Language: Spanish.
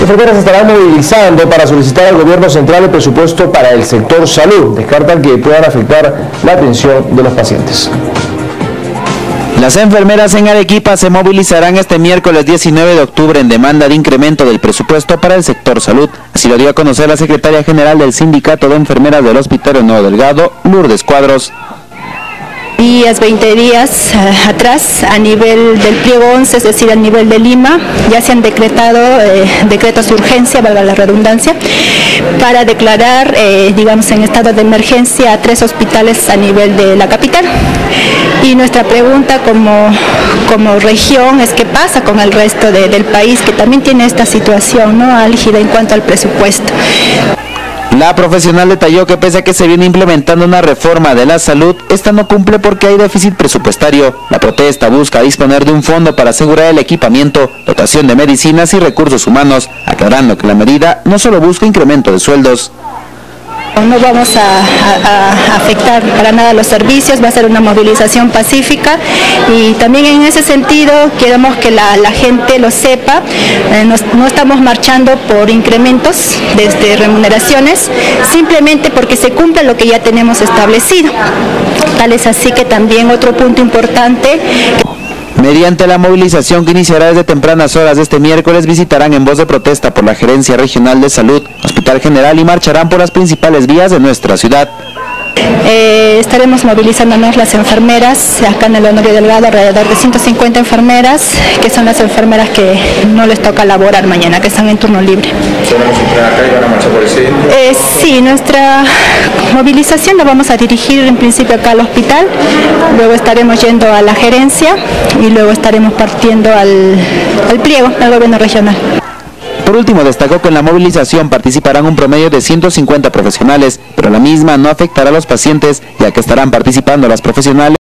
enfermeras estarán movilizando para solicitar al gobierno central el presupuesto para el sector salud. Descartan que puedan afectar la atención de los pacientes. Las enfermeras en Arequipa se movilizarán este miércoles 19 de octubre en demanda de incremento del presupuesto para el sector salud. Así lo dio a conocer la secretaria general del Sindicato de Enfermeras del Hospital Nuevo Delgado, Lourdes Cuadros. 20 días atrás, a nivel del pliego 11, es decir, a nivel de Lima, ya se han decretado decretos de urgencia, valga la redundancia, para declarar, digamos, en estado de emergencia a 3 hospitales a nivel de la capital. Y nuestra pregunta como región es qué pasa con el resto del país, que también tiene esta situación, ¿no?, álgida en cuanto al presupuesto. La profesional detalló que pese a que se viene implementando una reforma de la salud, esta no cumple porque hay déficit presupuestario. La protesta busca disponer de un fondo para asegurar el equipamiento, dotación de medicinas y recursos humanos, aclarando que la medida no solo busca incremento de sueldos. No vamos a afectar para nada los servicios, va a ser una movilización pacífica y también en ese sentido queremos que la gente lo sepa, no estamos marchando por incrementos desde remuneraciones, simplemente porque se cumple lo que ya tenemos establecido. Tal es así que también otro punto importante. Mediante la movilización que iniciará desde tempranas horas de este miércoles, visitarán en voz de protesta por la Gerencia Regional de Salud, Hospital General y marcharán por las principales vías de nuestra ciudad. Estaremos movilizándonos las enfermeras, acá en el Honorio Delgado, alrededor de 150 enfermeras, que son las enfermeras que no les toca laborar mañana, que están en turno libre. ¿Vamos a entrar acá y van a marchar por el centro? Sí, nuestra movilización la vamos a dirigir en principio acá al hospital, luego estaremos yendo a la gerencia y luego estaremos partiendo al pliego, al gobierno regional. Por último, destacó que en la movilización participarán un promedio de 150 profesionales, pero la misma no afectará a los pacientes, ya que estarán participando las profesionales